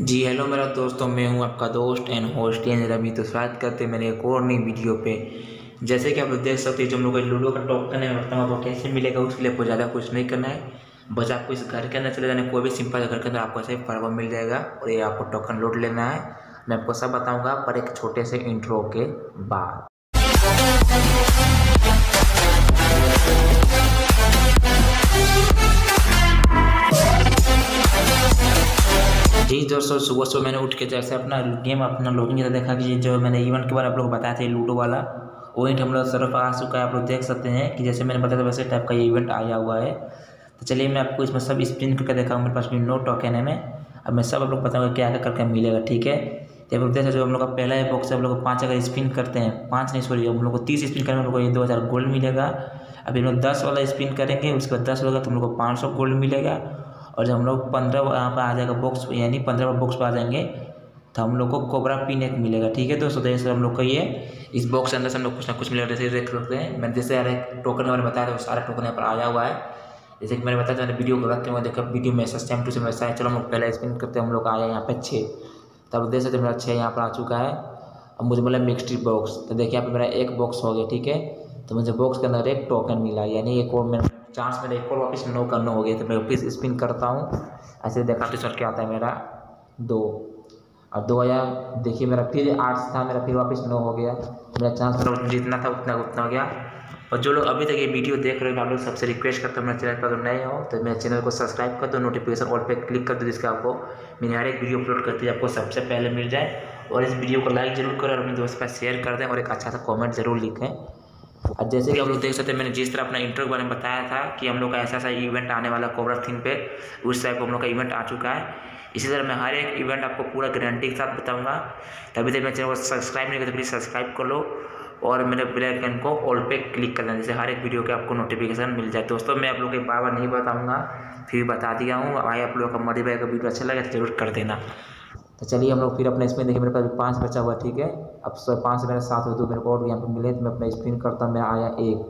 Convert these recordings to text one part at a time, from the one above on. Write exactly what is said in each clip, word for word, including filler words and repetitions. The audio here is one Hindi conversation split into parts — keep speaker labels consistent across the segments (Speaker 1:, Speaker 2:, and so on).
Speaker 1: जी हेलो मेरा दोस्तों, मैं हूं आपका दोस्त एंड होस्ट एन रवि। तो स्वागत करते हैं मेरे एक और नई वीडियो पे। जैसे कि आप लोग देख सकते हैं, जो हम लोग का लूडो का टोकन है बताऊँ आपको कैसे मिलेगा। उसके लिए आपको ज़्यादा कुछ नहीं करना है, बस आपको इस घर के अंदर चले जाना है। कोई भी सिंपल घर के अंदर आपको ऐसे फॉर्म मिल जाएगा और ये आपको टोकन लूट लेना है। मैं आपको सब बताऊँगा पर एक छोटे से इंट्रो के बाद। जी दोस्तों, सुबह सुबह मैंने उठ के जैसे अपना गेम अपना लॉगिन किया, देखा कि जो मैंने इवेंट के बारे में आप लोग को बताया था लूडो वाला, वो इवेंट हम लोग तरफ आ चुका है। आप लोग देख सकते हैं कि जैसे मैंने बताया था वैसे टाइप का ये इवेंट आया हुआ है। तो चलिए मैं आपको इसमें सब स्पिन करके दिखाऊँ। मेरे पास भी नो टोकन है, मैं अब मैं सब आप लोग बताऊँगा क्या क्या करके मिलेगा, ठीक है। तो आप लोग देख सकते हो, हम लोग का पहला है बॉक्स है, हम लोग को पाँच अगर स्पिन करते हैं, पाँच नहीं सॉरी हम लोग को तीस स्पिन करेंगे हम लोग को ये दो हज़ार गोल्ड मिलेगा। अभी हम लोग दस वाला स्पिन करेंगे, उसके बाद दस होगा तो हम लोग को पाँच सौ गोल्ड मिलेगा। और जब हम लोग पंद्रह यहाँ पर आ जाएगा बॉक्स, यानी पंद्रह बॉक्स पर आ जाएंगे तो हम लोग को कोबरा पिन एक मिलेगा, ठीक है दोस्तों। जैसे हम लोग को ये इस बॉक्स के अंदर से हम लोग कुछ ना कुछ मिलेगा। जैसे देख सकते हैं मैंने जैसे यार टोकन मैंने बताया था, वो सारा टोकन यहाँ पर आया हुआ है। जैसे कि मैंने बताया था, मैंने वीडियो को रखते हुए देखा वीडियो में सेम टू सेम वैसा है। चलो हम लोग पहले स्पिन करते हैं, हम लोग आया यहाँ पे छः, तब देख सकते मेरा छः यहाँ पर आ चुका है। अब मुझे बोला मिक्सड बॉक्स, तो देखिए यहाँ पे मेरा एक बॉक्स हो गया, ठीक है। तो मुझे बॉक्स के अंदर एक टोकन मिला, यानी एक और मेरा चांस मेरा एक और वापस नो का नो हो गया। तो मैं वापस स्पिन करता हूँ, ऐसे देखा तो सर क्या आता है मेरा दो, और दो आया। देखिए मेरा फिर आठ था, मेरा फिर वापस नौ हो गया। मेरा चांस मेरा जितना था उतना उतना हो गया। और जो लोग अभी तक ये वीडियो देख रहे हो, आप लोग सबसे रिक्वेस्ट करता हूँ मेरे चैनल पर अगर नए हो तो मेरे चैनल को सब्सक्राइब कर दो, नोटिफिकेशन ऑल पे क्लिक कर दो, जिसका आपको मेरी हर एक वीडियो अपलोड करती है आपको सबसे पहले मिल जाए। और इस वीडियो को लाइक जरूर करें और अपने दोस्त के पास शेयर कर दें और एक अच्छा सा कॉमेंट जरूर लिखें। और जैसे कि आप लोग देख सकते हैं, मैंने जिस तरह अपना इंट्रो के बारे में बताया था कि हम लोग का ऐसा ऐसा इवेंट आने वाला कोबरा थीम पे, उस टाइप का हम लोग का इवेंट आ चुका है। इसी तरह मैं हर एक इवेंट आपको पूरा गारंटी के साथ बताऊंगा। तभी तक मेरे चैनल को सब्सक्राइब नहीं करते तो प्लीज़ सब्सक्राइब कर लो और मेरे बेल आइकन को ऑल पे क्लिक कर देना, जैसे हर एक वीडियो के आपको नोटिफिकेशन मिल जाए। दोस्तों मैं आप लोग के बार बार नहीं बताऊँगा, फिर बता दिया हूँ। भाई आप लोग का मरी भाई का वीडियो अच्छा लगे तो जरूर कर देना। तो चलिए हम लोग फिर अपना स्पिन देखिए, मेरे पास पाँच बचा हुआ, ठीक है। अब सौ पाँच से मेरा सात हो, तो मेरे को और यहाँ पे मिले तो मैं अपना स्पिन करता हूँ। मेरा आया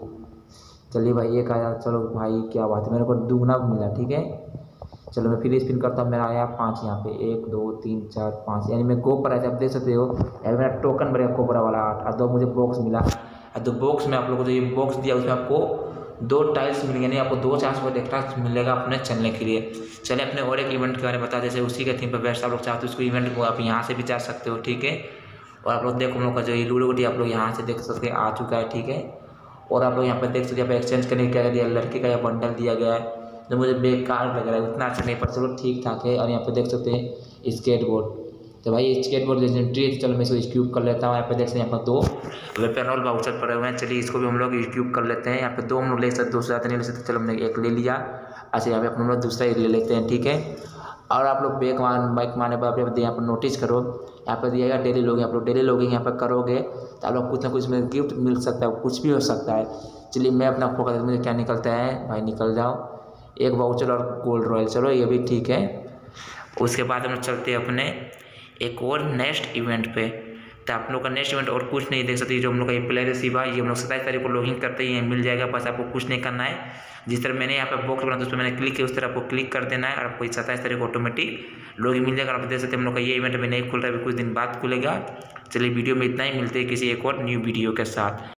Speaker 1: एक, चलिए भाई एक आया, चलो भाई क्या बात है, मेरे को दुगना मिला, ठीक है। चलो मैं फिर स्पिन करता हूँ, मेरा आया पाँच यहाँ पे, एक दो तीन चार पाँच, यानी मैं गो पर आया था। आप देख सकते हो यार मेरा टोकन बढ़ेगा कोबरा वाला आठ, और दो मुझे बॉक्स मिला। और दो बॉक्स में आप लोगों को जो ये बॉक्स दिया उसमें आपको दो टाइल्स मिलेंगे, यानी आपको दो चांस पर एक्स्ट्रा मिलेगा अपने चलने के लिए। चलिए अपने और एक इवेंट के बारे में बता, जैसे उसी के थीम पर बेस्ट आप लोग चाहते हो उसको इवेंट को आप यहाँ से भी जा सकते हो, ठीक है। और आप लोग देखो हम लोग का जो ये लूडो गुटी आप लोग यहाँ से देख सकते हैं आ चुका है, ठीक है। और आप लोग यहाँ पर देख सकते हैं, यहाँ पर एक्सचेंज करने क्या दिया, लड़के का यह बंडल दिया गया है जो मुझे बेकार लग रहा है, उतना अच्छा नहीं, पर चलो ठीक ठाक है। और यहाँ पे देख सकते हैं स्केट बोर्ड, तो भाई स्केट बोर्ड लेजेंडरी है, चलो मैं इसको स्क्यूब कर लेता हूँ। यहाँ पे देख सकते हैं यहाँ पर दो वेपनॉल बाउचर पड़े हुए हैं, चलिए इसको भी हम लोग स्क्यूब कर लेते हैं। यहाँ पे दो हम लोग ले सकते, दो से ज़्यादा नहीं ले सकते, चलो हमने एक ले लिया। अच्छा यहाँ पे हम लोग दूसरा एक ले लेते हैं, ठीक है। और आप लोग बैक मान बाइक मारने पर यहाँ पर नोटिस करो, यहाँ पर दिएगा डेली लॉगिंग, आप लोग डेली लॉगिंग यहाँ पर करोगे तो आप लोग कुछ ना कुछ में गिफ्ट मिल सकता है, कुछ भी हो सकता है। चलिए मैं अपना फोकस, मुझे क्या निकलता है भाई, निकल जाओ एक वाउचर और गोल्ड रॉयल, चलो ये भी ठीक है। उसके बाद हम चलते हैं अपने एक और नेक्स्ट इवेंट पे। तो आप लोग का नेक्स्ट इवेंट और कुछ नहीं देख सकते, जो हम लोग का ये प्लेयर सिवा ये हम लोग सत्ताईस तारीख को लॉगिंग करते ही मिल जाएगा, बस आपको कुछ नहीं करना है। जिस तरह मैंने यहाँ पे बॉक्स बना था उस पर मैंने क्लिक किया, उस तरह आपको क्लिक कर देना है और आपको सत्ताईस तारीख को ऑटोमेटिक लॉगिन मिल जाएगा। आप देख सकते हैं हम लोग का ये इवेंट अभी नहीं खुल रहा है, अभी कुछ दिन बाद खुलेगा। चलिए वीडियो में इतना ही, मिलते हैं किसी एक और न्यू वीडियो के साथ।